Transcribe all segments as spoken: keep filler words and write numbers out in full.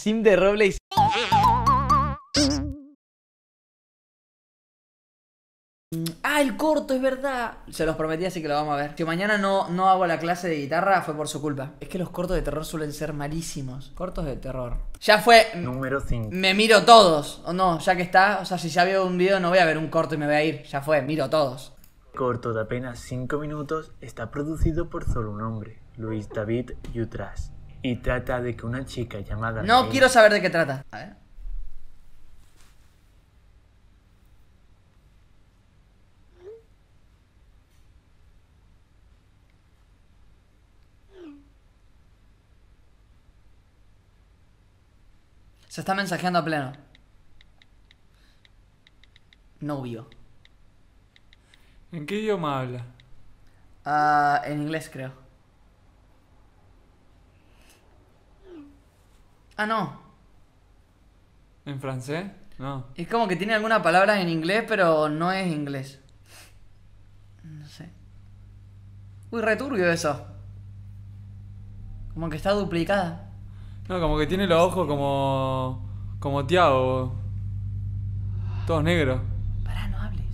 Sim de roble y... Ah, el corto, es verdad. Se los prometí, así que lo vamos a ver. Si mañana no, no hago la clase de guitarra, fue por su culpa. Es que los cortos de terror suelen ser malísimos. Cortos de terror. Ya fue. Número cinco. Me miro todos. O no, ya que está. O sea, si ya veo un video, no voy a ver un corto y me voy a ir. Ya fue, miro todos. Corto de apenas cinco minutos, está producido por solo un hombre, Luis David Yutras, y trata de que una chica llamada... No May quiero saber de qué trata. A ver. Se está mensajeando a pleno. Novio. ¿En qué idioma habla? Ah, en inglés, creo. Ah, no. ¿En francés? No. Es como que tiene alguna palabra en inglés, pero no es inglés. No sé. Uy, returbio eso. Como que está duplicada. No, como que tiene los ojos como... como Tiago. Todos negros. Pará, no hables.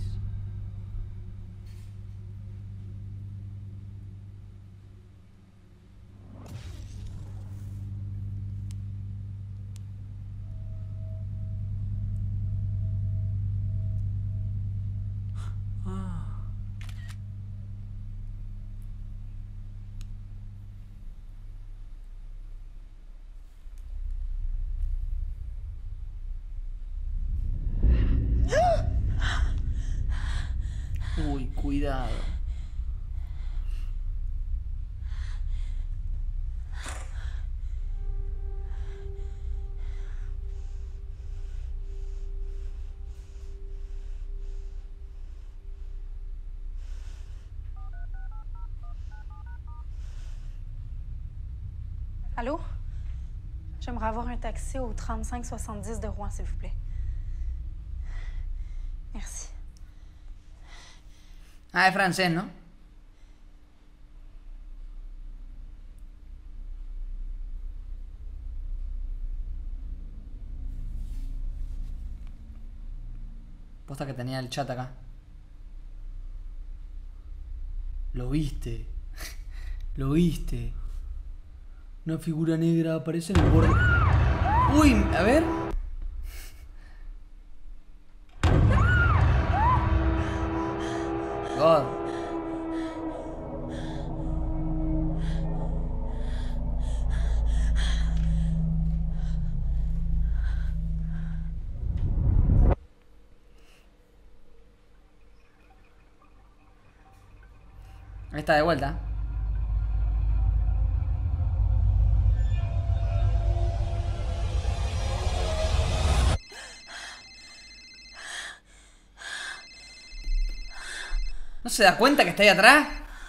Uy, cuidado. Allô? J'aimerais avoir un taxi au trente-cinq soixante-dix de Rouen, s'il vous plaît. Merci. Ah, es francés, ¿no? Posta que tenía el chat acá. Lo viste. Lo viste. Una figura negra aparece en el borde. Uy, a ver. God. Ahí está de vuelta. ¿No se da cuenta que está ahí atrás?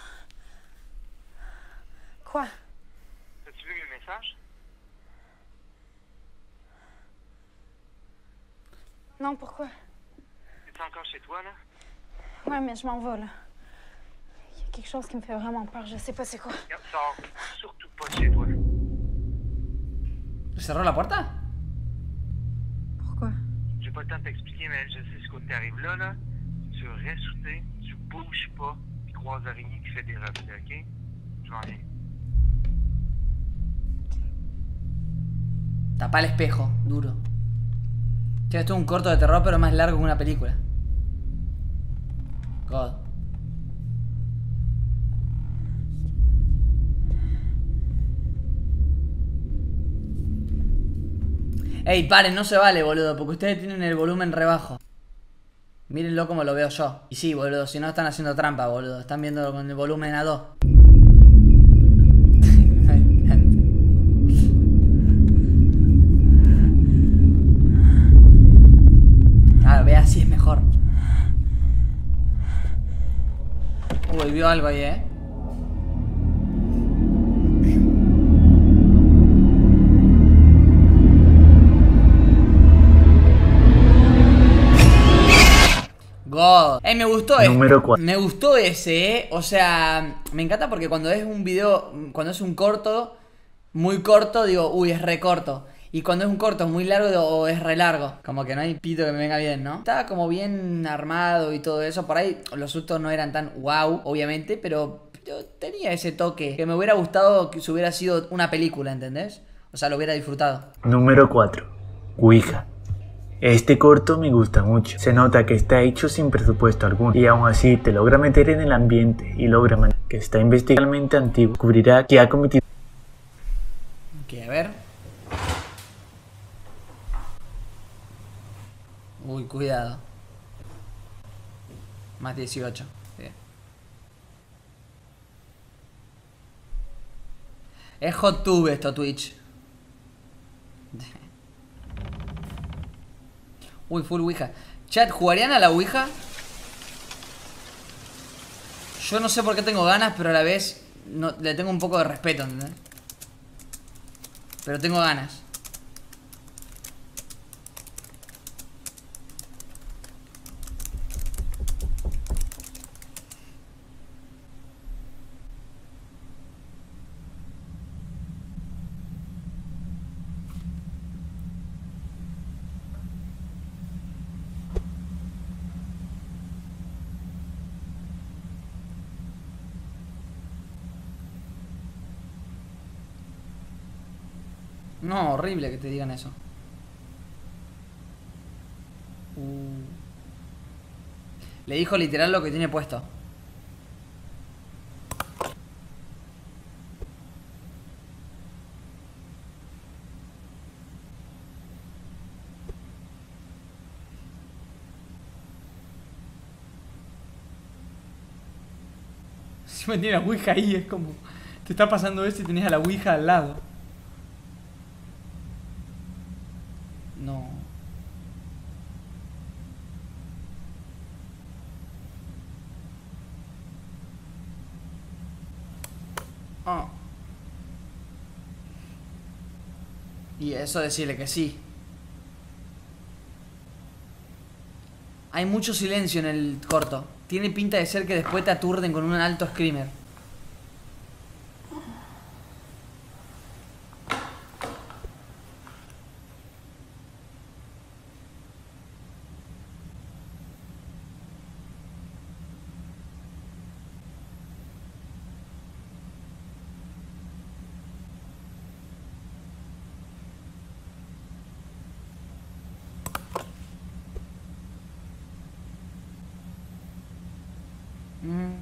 Quoi? As-tu vu le message? Non, pourquoi? Es encore chez toi, là? Ouais, mais je m'en vais, là. Il y a quelque chose qui me fait vraiment peur. Je sais pas c'est quoi. Regarde, sors surtout pas de chez toi. ¿Cerró la puerta? Pourquoi? J'ai pas le temps de t'expliquer, mais je sais ce que t'arrives là, là. Tu restes où t'es, tu bouges pas, tu croises l'araignée qui fait des reflets, ok? Je m'en viens. Tapa el espejo, duro. Che, esto es un corto de terror, pero más largo que una película. God. Ey, paren, no se vale, boludo, porque ustedes tienen el volumen rebajo. Mírenlo como lo veo yo. Y sí, boludo, si no están haciendo trampa, boludo. Están viendo con el volumen a dos. Claro, ve así es mejor. Uy, vio algo ahí, eh. God. Ey, me gustó ese. Número cuatro. Me gustó ese, eh. O sea, me encanta porque cuando es un video, cuando es un corto, muy corto, digo, uy, es re corto. Y cuando es un corto muy largo o es re largo, como que no hay pito que me venga bien, ¿no? Estaba como bien armado y todo eso. Por ahí los sustos no eran tan wow, obviamente, pero, pero tenía ese toque que me hubiera gustado que se hubiera sido una película, ¿entendés? O sea, lo hubiera disfrutado. Número cuatro. Ouija. Este corto me gusta mucho. Se nota que está hecho sin presupuesto alguno y aún así te logra meter en el ambiente y logra mantener que está investigadamente antiguo. Descubrirá que ha cometido... Ok, a ver. Uy, cuidado. Más dieciocho. Bien. Es HotTube esto, Twitch. Uy, full Ouija. Chat, ¿jugarían a la Ouija? Yo no sé por qué tengo ganas, pero a la vez no, le tengo un poco de respeto, ¿entendés? Pero tengo ganas. No, horrible que te digan eso. Uh. Le dijo literal lo que tiene puesto. Si me tiene la Ouija ahí, es como... Te está pasando eso y tenés a la Ouija al lado. No. Oh. Y eso decirle que sí. Hay mucho silencio en el corto. Tiene pinta de ser que después te aturden con un alto screamer. Mm.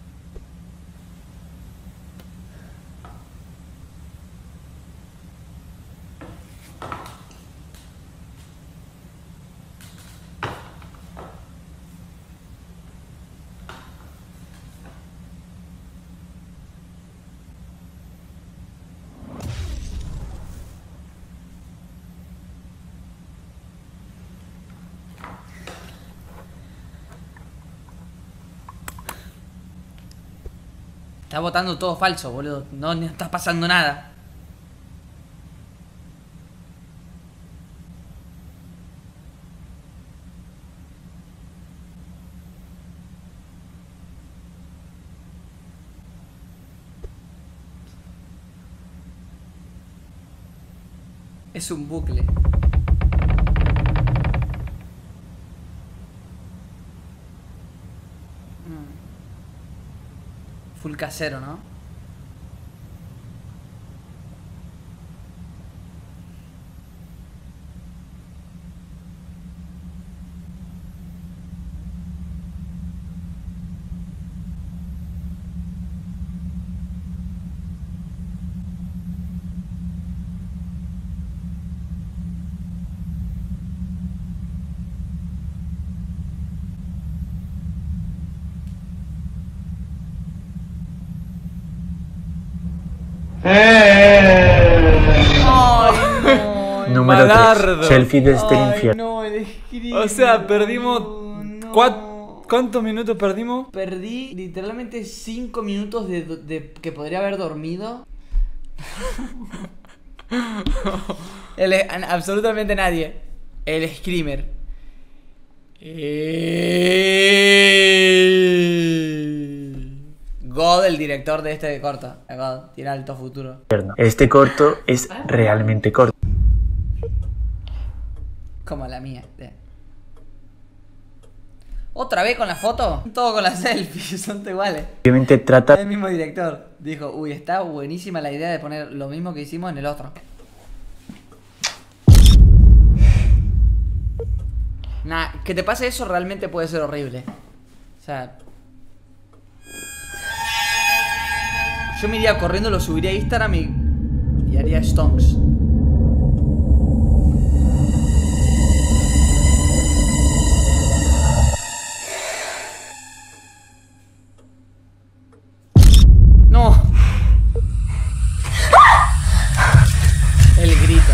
Está votando todo falso, boludo. No, no está pasando nada. Es un bucle. Full casero, ¿no? Número Malardo. tres. Selfie desde el Ay, infierno. no, el screamer. O sea, perdimos... No. cuat- ¿Cuántos minutos perdimos? Perdí literalmente cinco minutos de, de que podría haber dormido. El, absolutamente nadie. El screamer. Eh... God, el director de este corto. God, tiene alto futuro. Este corto es realmente corto. Como la mía. ¿Otra vez con la foto? Todo con las selfies, son todos iguales. Obviamente trata... El mismo director dijo, uy, está buenísima la idea de poner lo mismo que hicimos en el otro. Nah, que te pase eso realmente puede ser horrible. O sea... Yo me iría corriendo, lo subiría a Instagram y... Y haría stonks. No. El grito.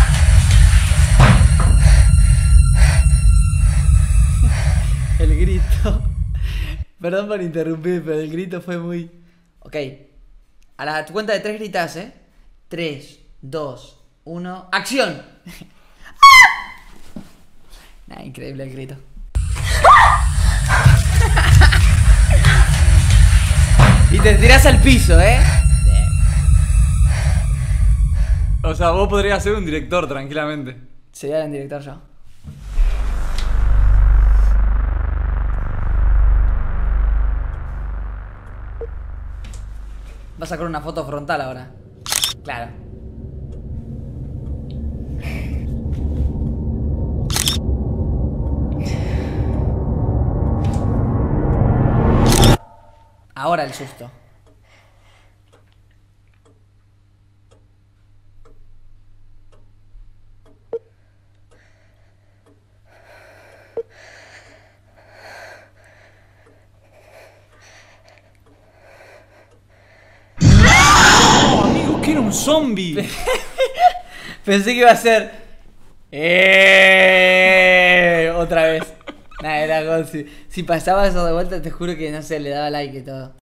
El grito. Perdón por interrumpir, pero el grito fue muy... Ok. A la cuenta de tres gritas, ¿eh? tres, dos, uno... ¡Acción! Nah, increíble el grito. Y te tiras al piso, ¿eh? O sea, vos podrías ser un director tranquilamente. Sería el director yo. Va a sacar una foto frontal ahora. Claro. Ahora el susto. Amigo, que era un zombie. Pensé que iba a ser... ¡Eh! Otra vez. Nah, era como si, si pasaba eso de vuelta, te juro que no sé, le daba like y todo.